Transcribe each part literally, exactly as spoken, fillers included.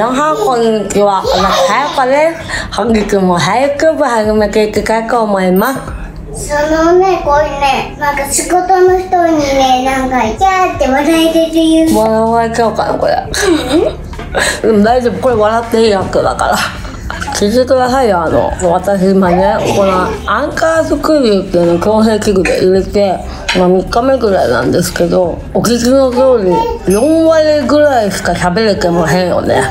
皆さんこんにちは、さやかです。本日も早く部始めていきたいと思います。 そのね、これね、なんか仕事の人にね、なんかキャーって笑いてる言う。 笑われちゃうかなこれ。でも大丈夫、これ笑っていいやつだから。聞いてくださいよ、あの私今ねこのアンカースクリューっていうのを強制器具で入れて、まあ、みっかめぐらいなんですけど、お聞きの通りよんわりぐらいしか喋れてませんよね。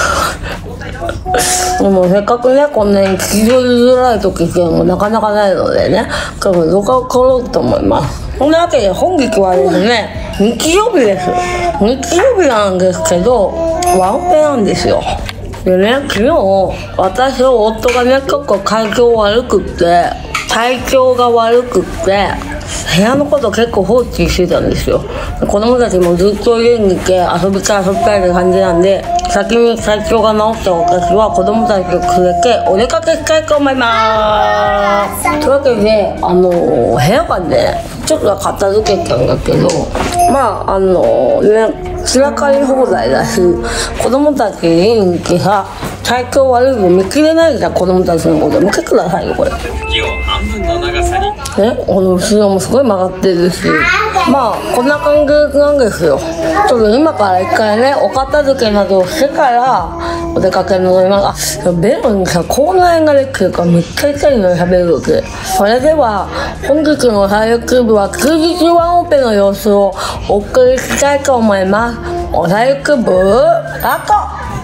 でもせっかくねこんなに聞き取りづらい時っていうのもなかなかないのでね、今日も動画を撮ろうと思います。そんなわけで本日はですね、日曜日です。日曜日なんですけどワンオペなんですよ。でね、昨日私と夫がね結構体調悪くって体調が悪くって部屋のこと結構放置してたんですよ。子供たちもずっと家にいて遊びたい遊びたいって感じなんで、先に体調が治った私は子供たちを連れてお出かけしたいと思いまーす。というわけであの部屋がねちょっと片付けたんだけど、まああのね散らかり放題だし、子供たちにいてさ体調悪いの見切れないじゃん。子供たちのこと見てくださいよこれ。 木を半分の長さにね、この後ろもすごい曲がってるし、まあこんな感じなんですよ。ちょっと今から一回ねお片付けなどをしてからお出かけに臨みます。あ、ベロにさ口内炎ができてるからめっちゃ痛いのよ喋る時。それでは本日の最翌部は休日ワンオペの様子をお送りしたいと思います。お最翌部スタート。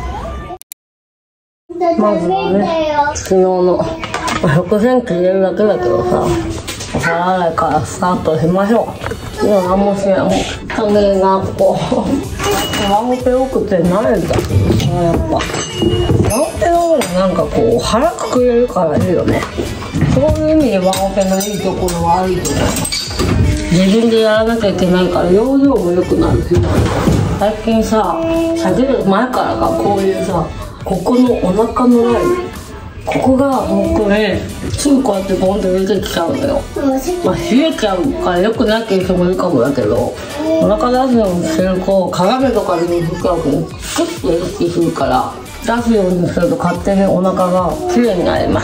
まずはね昨日の食洗機入れるだけだけどさ、お皿洗いからスタートしましょう。今何もしない。もう完全になこうワンオペ多くて慣れた。やっぱワンオペの方がなんかこう腹くくれるからいいよね。そういう意味でワンオペのいいところはあると思う。自分でやらなきゃいけないから容量も良くなるし、最近さ先の前からかこういうさここのお腹のライン、ここがもうこれすぐこうやってボンって出てきちゃうのよ。まあ冷えちゃうからよくないっていう人もいるかもだけど、お腹出すようにすると鏡とかでも深くクッと意識するから出すようにすると勝手にお腹がきれいになります。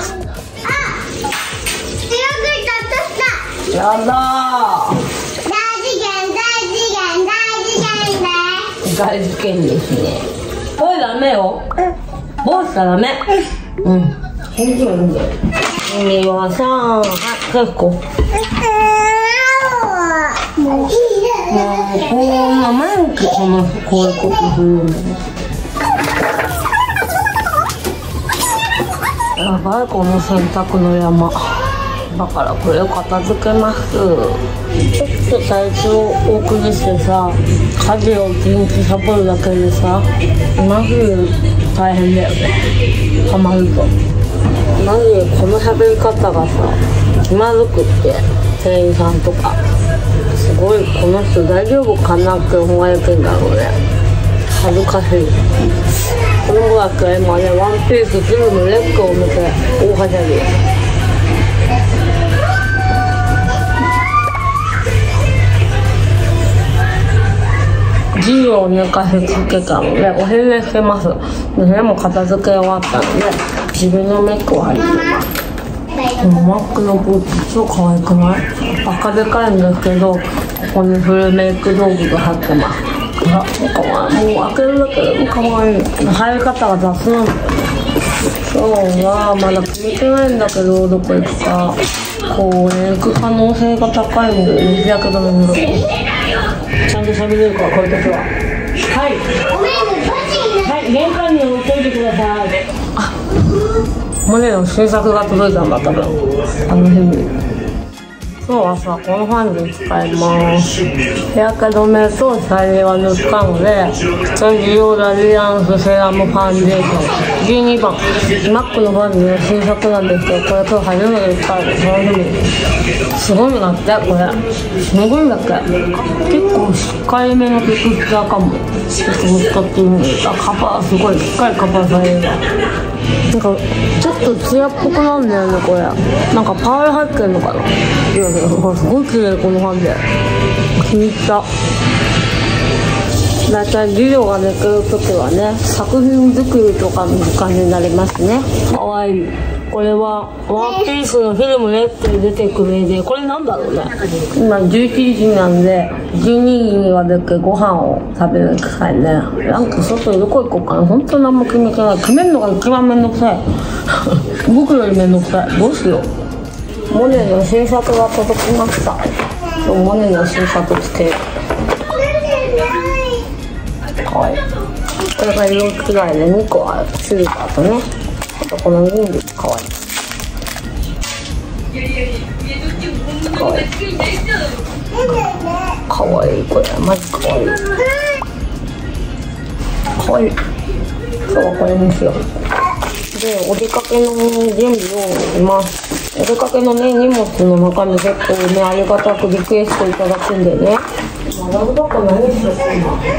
やだー、 大事件大事件大事件です。 大事件ですね。これダメよ。帽子はダメ。うん。いいんだよいいんだよ。君はさ、はい、結構。もうこんな毎日このこういうことするんだね。やばいこの洗濯の山。だからこれを片付けます。ちょっと体調を崩してさ家事を一日サボるだけでさマジで大変だよね。ハマるとマジでこの喋り方がさ気まずくって店員さんとかすごいこの人大丈夫かなって思われてんだろうね。恥ずかしい。この子だけは今ねワンピース全部のレッグを見て大はしゃぎ。授業を寝かしつけたのでお昼寝してます。でそれも片付け終わったので自分のメイクを入ってます。でもマックのポーチ超可愛くない？バカでかいんですけどここにフルメイク道具が入ってます。あ、かわいい。もう開けるだけでもかわいい。入り方が雑なんだよね。今日はまだ決めてないんだけどどこ行くか。こう行く可能性が高いので水やけどの色ちゃんと喋れるからこういう時ははいはい玄関に置いといてください。あ、モネの新作が届いたんだ多分。楽しみ。今日はさこのファンデ使います。日焼け止めとシャリは塗ったのでスタジオラリアンスセラムファンデーションじゅうにばんマックのファンデの新作なんですけど、これ今日初めて使うの楽しみ。すごいなってこれすごいんだっけ。結構しっかりめのテクスチャーかも。ちょっと使ってみる。あ、カバーすごいしっかりカバーされるわ。なんかちょっとツヤっぽくなんだよねこれ。なんかパール入ってんのかな。いやいやすごい綺麗このファンデ。気に入った。でだいたい授業ができるときはね、作品作りとかの時間になりますね。かわいい。これはワンピースのフィルムレッドに出てくる絵で、これなんだろうね。今じゅういちじなんで、じゅうにじにはでけご飯を食べる機会ね。なんか外どこ行こうかな。本当何も決めてない。決めるのが一番めんどくさい。僕よりめんどくさい。どうしよう。モネの新作が届きました。モネの新作つける。かわいい。これが色違いでにこある。シルバーとね。あとこの銀でかわいい。かわいい。かわいい。これマジかわいい。かわいい。今日はこれにしよう。で、お出かけの準備をします。お出かけのね、荷物の中に結構ね、ありがたくリクエストいただくんでね。ラグバッグ何しようかな。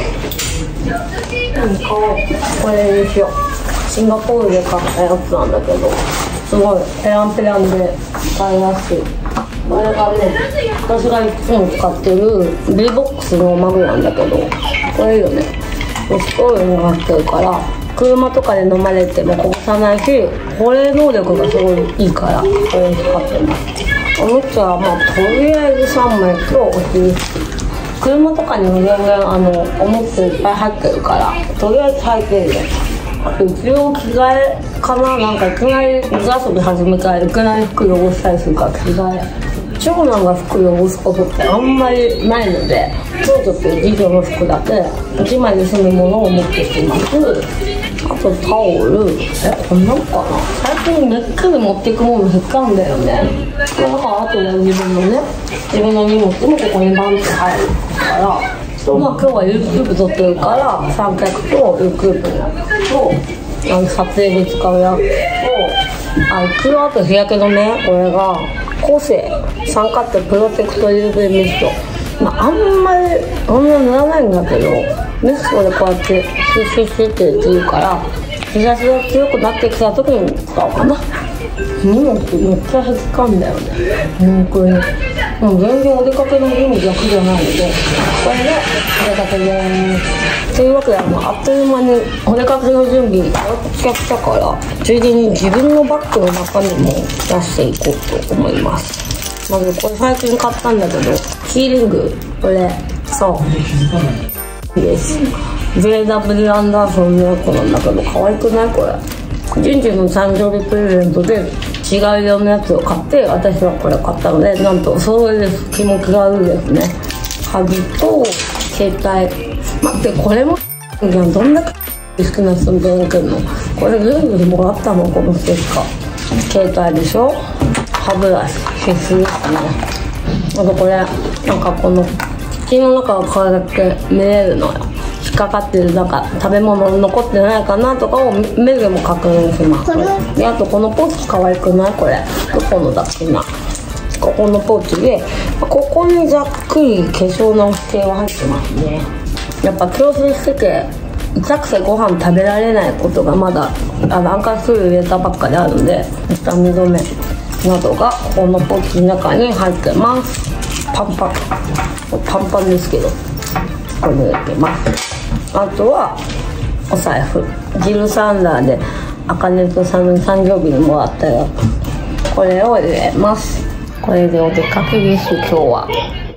うん、買おう。これにしよう。シンガポールで買ったやつなんだけど、すごいペランペランで使いやすい。これがね、私がいつも使ってる B ボックスのマグなんだけど、これいいよね。ストールになってるから車とかで飲まれてもこぼさないし、保冷能力がすごいいいからこれ使ってます。おむつはまあとりあえずさんまいとお尻拭き。車とかにも全然あのおむついっぱい入ってるからとりあえず履いてるね。一応着替えかな。なんかいきなり水遊び始めたらいきなり服汚したりするから着替え。長男が服汚すことってあんまりないので、長女っていう次女の服だけいちまいで済むものを持ってきます。あとタオル、え、こんなんかな。最近めっきり持っていくもの減ったんだよね。だからあとは自分のね、自分の荷物もここにバンって入るから、まあ今日は YouTube 撮ってるから三脚と YouTube とあの撮影で使うやつと、あ一応あと日焼け止め、これがコセ酸化ってプロテクト ユーブイ ミスト。まああんまりそんな塗らないんだけど、ミストでこうやってシュッシュッシュってするから日差しが強くなってきた時に使おうかな。荷物めっちゃ減ったんだよね。本当にもう全然お出かけの荷物楽じゃないので、これでお出かけでーす。というわけであのあっという間にお出かけの準備終わっちゃったから、ついでに自分のバッグの中にも出していこうと思います。まずこれ最近買ったんだけど、キーリング、これそうです。 ジェイダブリュー アンダーソンのやつなんだけど可愛くない？これジュンジュンの誕生日プレゼントで違う色のやつを買って、私はこれ買ったので、なんと揃いです。気持ちが悪いですね。鍵と携帯、待って、これもどんだけ好きな人みたいに来るの。これルールでもらったの、このステッカー。携帯でしょ、歯ブラシ必須ですね。あとこれなんかこの口の中をこれだけ見れるのよ。引っかかってるなんか食べ物残ってないかなとかを目でも確認します。であとこのポーチ可愛くない？これどこのだっけな。ここのポーチでここにざっくり化粧の系は入ってますね。やっぱ矯正してて痛くてご飯食べられないことがまだあのアンカースール入れたばっかであるんで、痛み止めなどがこのポーチの中に入ってます。パンパンパンパンですけどこれ入れてます。あとはお財布、ジルサンダーであかねとさんの誕生日にもらったよ。これを入れます。これでお出かけです今日は。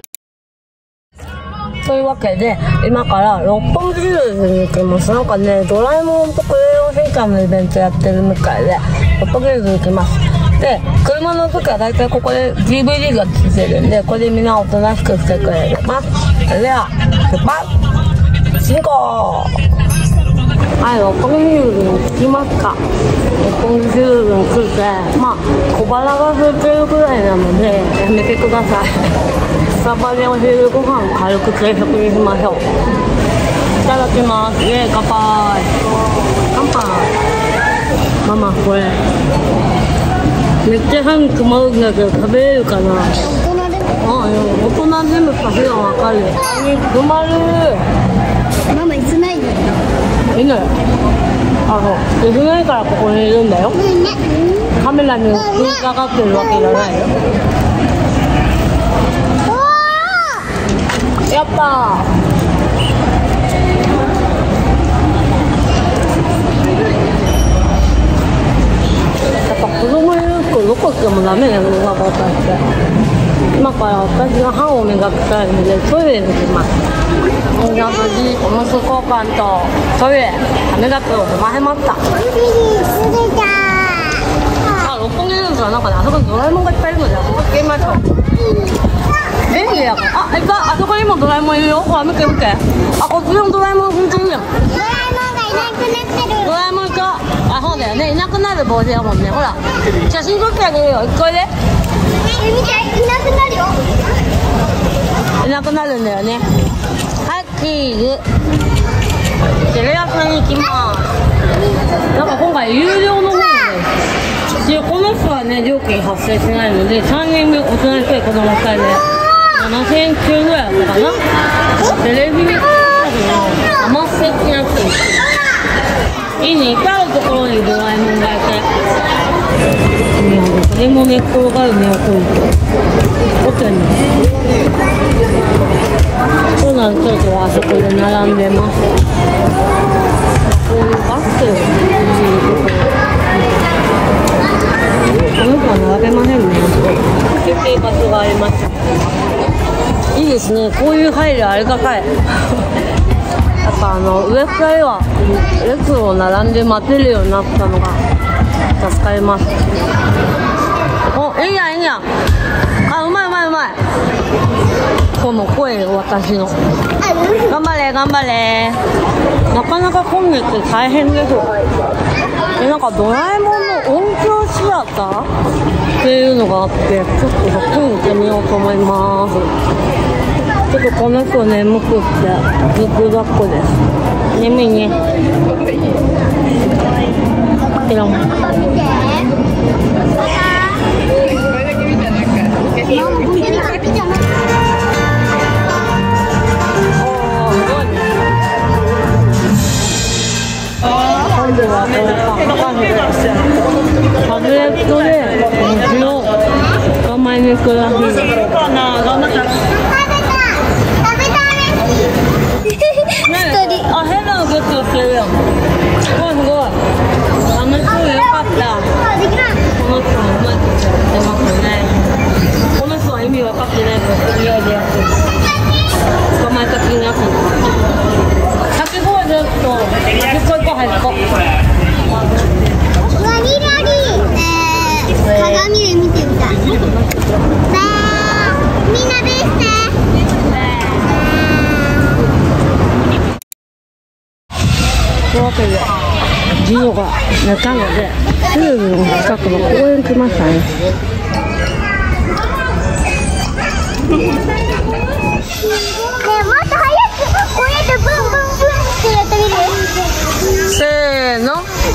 というわけで今から六本木ヒルズに行きます。なんかねドラえもんとクレヨンしんちゃんのイベントやってるみたいで六本木ヒルズに行きます。で車の時は大体ここで ディーブイディー がついてるんで、これでみんなおとなしくしてくれます。それでは出発進行。はい、六本木ヒルズに着きますか。六本木ヒルズに着いて、まあ小腹が空いてるぐらいなのでやめてください。スタバでお昼ご飯を軽く軽食にしましょう。いただきます。イエーイ、乾杯。乾杯。ママこれめっちゃ歯に詰まるんだけど食べれるかな。大人でもパフェはわかる。歯に詰まる。 ママいつないの？ いいのよ。あのいつないからここにいるんだよ。カメラに映りかかってるわけじゃないよ。やったー。 くてもダメね、このパパって。今から私が歯を磨きたいのでトイレに行きます。じゃあ無事おむつ交換とトイレ歯磨きを済ませました。あ、六本木の中なんかね、あそこにドラえもんがいっぱいいるので、あそこ行ってみましょう。便利やから。あ、いた、あそこにもドラえもんいるよ。ほら見て見て。あ、こっちのドラえもん本当にいるやん。 ドラえもんがいなくなってる。 ドラえもんか。あ、そうだよね。いなくなる帽子やもんね。ほら、写真撮ってあげるよ。一回で。 え、見て、いなくなるよ。 いなくなるんだよね。はい、チーズ。テレ朝に行きます。なんか今回有料の方で。で、この人はね、料金発生しないので、さんにんぶん大人いっかい子供いっかいでななせんえんきゅうぐらいだったかな。テレビカードの余すってやついいね、至るところにドラえもんがいて、いや、これも寝っ転がるね、こういうとホテルにそうなんです。ちょっとあそこで並んでます。こういうバスケを見るところ、この子は並べませんね。休憩場所があります。いいですね、こういう配慮ありがたい。やっぱあの上二人は列を並んで待てるようになったのが助かります。お、いいやんいいやん。あ、うまいうまいうまい。この声、私の。頑張れ頑張れ。なかなか今月大変です。え、なんかドラえもんの音響シアターっていうのがあって、ちょっとそっちに行ってみようと思います。ちょっとこの子眠くってずくざっこです。眠いね。ピロン。今度はこれタブレットで水を我慢にください。あ、変なグッズをしてるやん。すごいすごい。楽しそうでよかった。この人もうまいことやってますね。この人は意味分かってないからとりあえずやってる。捕まえた気になってる。かき氷ずっと端っこ行こう端っこ。 ワニラリー。鏡で見てみたい。みんなでして。 というわけで、ジノが寝たので、プールの近くの公園来ましたね。 ねえ、もっと早くこうやってブンブンブンってやってみる。 せーの。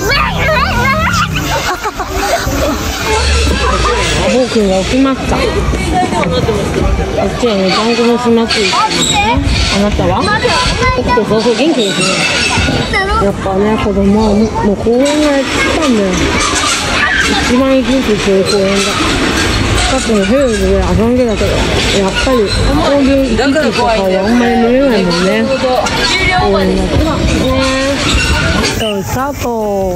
アホくんが起きました。こっちはね、団子の島ついてますね。あなたは起きてそうそう元気ですね。やっぱね、子供はもう公園がやってたんだよ。一番生き生きしてる公園だ。さっきのヘルズで遊んでたけど、やっぱりこういう息とかはあんまり見れないもんね。公園だとね。そう、スタート。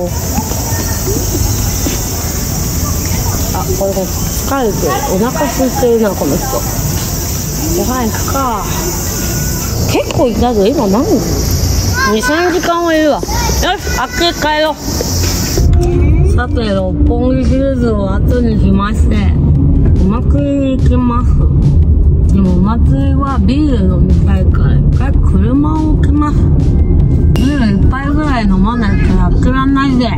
あ、これが疲れてお腹空いてるな、この人。ご飯行くか。結構いたぞ、今何時 ?に、さんじかんはいるわ。よし、あっち帰ろう。さて、六本木ヒルズを後にしまして、お祭りに行きます。でもお祭りはビール飲みたいから一回車を置きます。ビールいっぱいぐらい飲まないとやってらんないで。イエ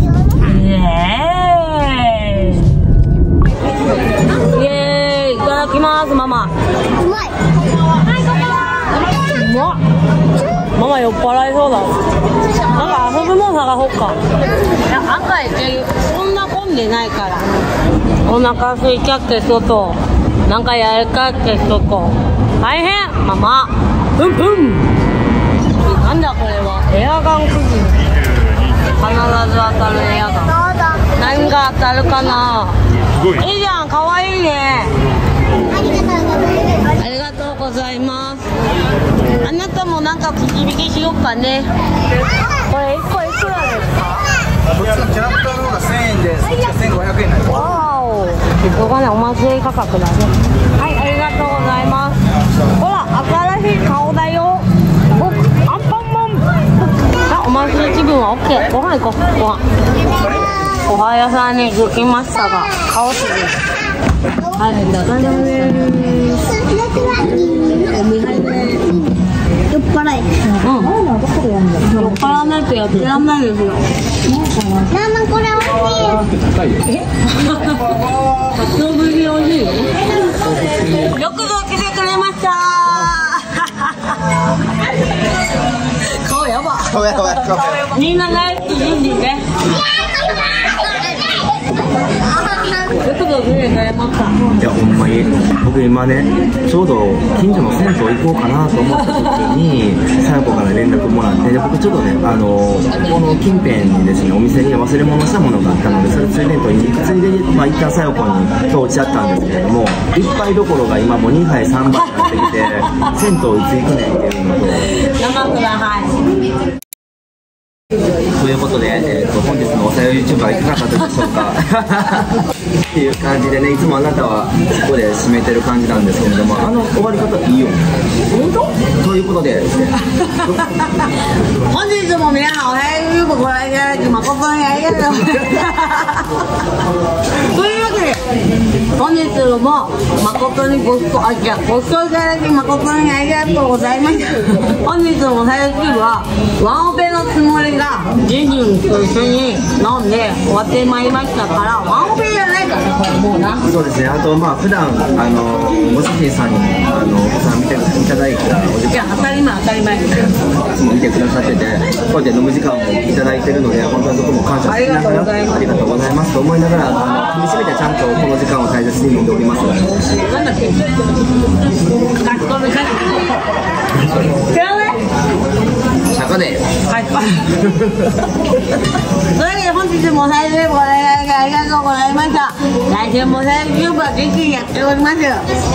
ーイイエーイ、いただきます。ママうまい。うまっ。ママ酔っ払いそうだ。なんか遊ぶもん探そうか。いや、案外いける。そんな混んでないから。お腹空いちゃって外なんかやるかって外大変。ママプンプン。なんだこれは。エアガンくじ。必ず当たるエアガン。何が当たるかな。いいじゃん、かわいいね。ありがとうございます。あなたもなんかくじ引きしようかね。これいっこいくらですか。 こっちのキャラクターの方がせんえんで、そっちがせんごひゃくえんになります。 わーお。 価格だね。はい、ありがとうございます。ほら、新しい顔だよ。お、アンパンマン。あ、お祭り気分はオッケー。ご飯行こう。ご飯。ご飯屋さんに着きましたが、顔すぎ。はい、だからね。 酔っ払い。 うん。酔っ払わないとやってらんないですよ。 ママこれ美味しい。 え？かつお節美味しいよ。よくぞ来てくれました。顔やば。 顔やばい。顔やばい。 みんな大好き人事ね。よくぞ来てくれました。 いやほんまに僕今ねちょうど近所の銭湯行こうかなと思った時にさや子から連絡もらってで僕ちょっとねあのこの近辺にですねお店に忘れ物したものがあったのでそれついでに取りに行くついでにまあ一旦さや子に今日落ちちゃったんですけれども一杯どころが今もうにはいさんばいになってきて銭湯いつ行くねんっていうのと生ください。 ということで、えー、と本日のおさよ YouTube はいかがだったでしょうかっていう感じでねいつもあなたはここで締めてる感じなんですけれどもあの終わり方いいよね本当ということで本日も皆さんおはようご覧いただき誠にありがとうというわけで本日も誠にご視聴あ、じゃご視聴いただき誠にありがとうございました本日のおはよう YouTube はワンオペのつもりがジュンジュンと一緒に飲んで終わってまいりましたからワンオペじゃないからもうなそうですねあとまあ普段あのご主人さんにあのお子さん見ていただいたお時間いや当たり前当たり前いつも見てくださっててこうやって飲む時間もいただいてるので本当に僕も感謝しながらありがとうございますと思いながらあの噛み締めてちゃんとこの時間を大切に飲んでおりますなんだっけ書き込み書き込み知らない釈迦ではいというわけで本日も最後までご覧いただきありがとうございました来週も最後 YouTube は元気にやっております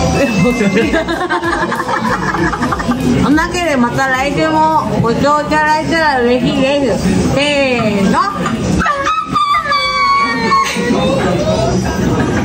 そんなわけでまた来週もご視聴いただいたら嬉しいですせーの